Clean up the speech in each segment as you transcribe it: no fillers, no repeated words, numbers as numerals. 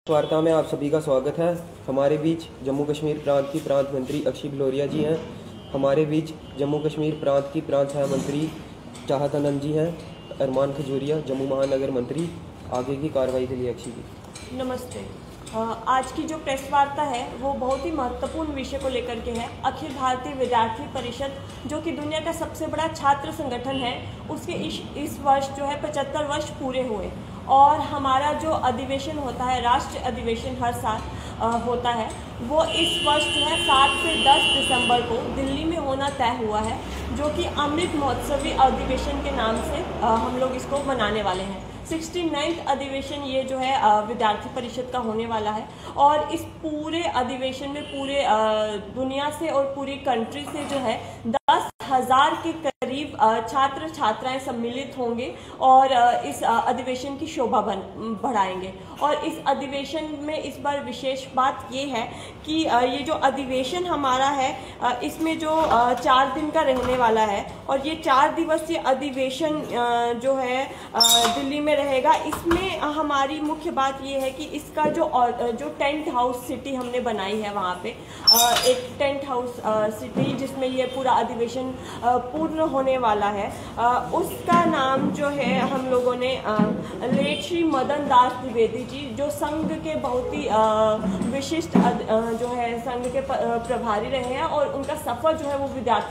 वार्ता में आप सभी का स्वागत है। हमारे बीच जम्मू कश्मीर प्रांत की प्रांत मंत्री अक्षी भलोरिया जी हैं। हमारे बीच जम्मू कश्मीर प्रांत की प्रांत सह मंत्री चाहत आनंद जी हैं। अरमान खजूरिया जम्मू महानगर मंत्री। आगे की कार्रवाई के लिए अक्षी जी। नमस्ते। आज की जो प्रेस वार्ता है वो बहुत ही महत्वपूर्ण विषय को लेकर के है। अखिल भारतीय विद्यार्थी परिषद जो कि दुनिया का सबसे बड़ा छात्र संगठन है, उसके इस वर्ष जो है 75 वर्ष पूरे हुए और हमारा जो अधिवेशन होता है, राष्ट्रीय अधिवेशन हर साल होता है, वो इस वर्ष जो है 7 से 10 दिसंबर को दिल्ली में होना तय हुआ है, जो कि अमृत महोत्सवी अधिवेशन के नाम से हम लोग इसको मनाने वाले हैं। 69वां अधिवेशन ये जो है विद्यार्थी परिषद का होने वाला है और इस पूरे अधिवेशन में पूरे दुनिया से और पूरी कंट्री से जो है 10,000 के करीब छात्र छात्राएं सम्मिलित होंगे और इस अधिवेशन की शोभा बढ़ाएंगे। और इस अधिवेशन में इस बार विशेष बात ये है कि ये जो अधिवेशन हमारा है इसमें जो 4 दिन का रहने वाला है और ये 4 दिवसीय अधिवेशन जो है दिल्ली में रहेगा। इसमें हमारी मुख्य बात ये है कि इसका जो टेंट हाउस सिटी हमने बनाई है, वहाँ पे एक टेंट हाउस सिटी जिसमें ये पूरा अधिवेशन पूर्ण होने वाला है, उसका नाम जो है हम लोगों ने लेट श्री मदन दास द्विवेदी जी, जो संघ के बहुत ही विशिष्ट जो है संघ के प्रभारी रहे हैं और उनका सफर जो है वो विद्यार्थी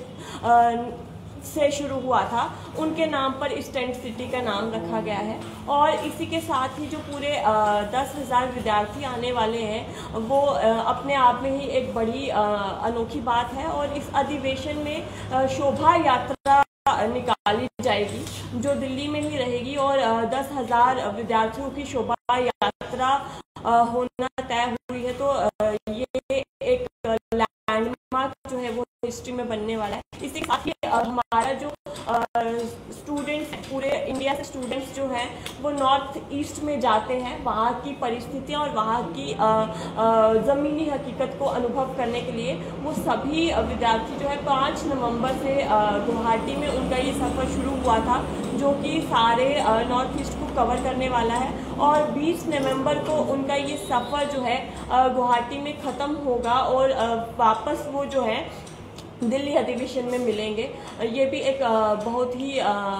परिषद से शुरू हुआ था, उनके नाम पर इस टेंट सिटी का नाम रखा गया है। और इसी के साथ ही जो पूरे 10,000 विद्यार्थी आने वाले हैं वो अपने आप में ही एक बड़ी अनोखी बात है। और इस अधिवेशन में शोभा यात्रा निकाली जाएगी जो दिल्ली में ही रहेगी और 10,000 विद्यार्थियों की शोभा यात्रा होना तय हुई है। तो ये एक लैंडमार्क जो है वो हिस्ट्री में बनने वाला है। इसी के साथ ही हमारा जो स्टूडेंट्स पूरे इंडिया से स्टूडेंट्स जो हैं वो नॉर्थ ईस्ट में जाते हैं, वहाँ की परिस्थितियाँ और वहाँ की ज़मीनी हकीकत को अनुभव करने के लिए वो सभी विद्यार्थी जो है 5 नवंबर से गुवाहाटी में उनका ये सफ़र शुरू हुआ था, जो कि सारे नॉर्थ ईस्ट को कवर करने वाला है। और 20 नवंबर को उनका ये सफ़र जो है गुवाहाटी में ख़त्म होगा और वापस वो जो है दिल्ली अधिवेशन में मिलेंगे। ये भी एक बहुत ही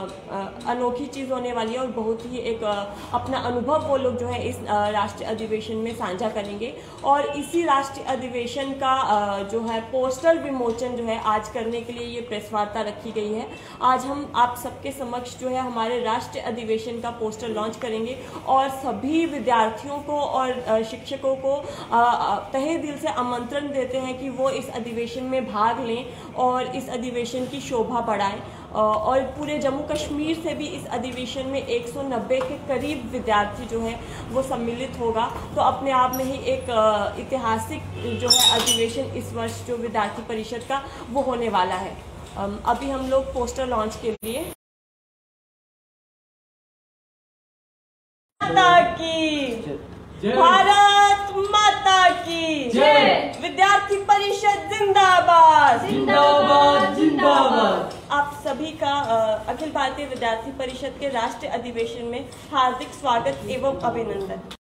अनोखी चीज़ होने वाली है और बहुत ही एक अपना अनुभव वो लोग जो है इस राष्ट्रीय अधिवेशन में साझा करेंगे। और इसी राष्ट्रीय अधिवेशन का जो है पोस्टर विमोचन जो है आज करने के लिए ये प्रेस वार्ता रखी गई है। आज हम आप सबके समक्ष जो है हमारे राष्ट्रीय अधिवेशन का पोस्टर लॉन्च करेंगे और सभी विद्यार्थियों को और शिक्षकों को तहे दिल से आमंत्रण देते हैं कि वो इस अधिवेशन में भाग लें और इस अधिवेशन की शोभा बढ़ाएं। और पूरे जम्मू कश्मीर से भी इस अधिवेशन में 190 के करीब विद्यार्थी जो है वो सम्मिलित होगा। तो अपने आप में ही एक ऐतिहासिक जो है अधिवेशन इस वर्ष जो विद्यार्थी परिषद का वो होने वाला है। अभी हम लोग पोस्टर लॉन्च के लिए माता की भारत माता की जय, विद्यार्थी परिषद जिंदाबाद जिंदाबाद जिंदाबाद। आप सभी का अखिल भारतीय विद्यार्थी परिषद के राष्ट्रीय अधिवेशन में हार्दिक स्वागत एवं अभिनंदन।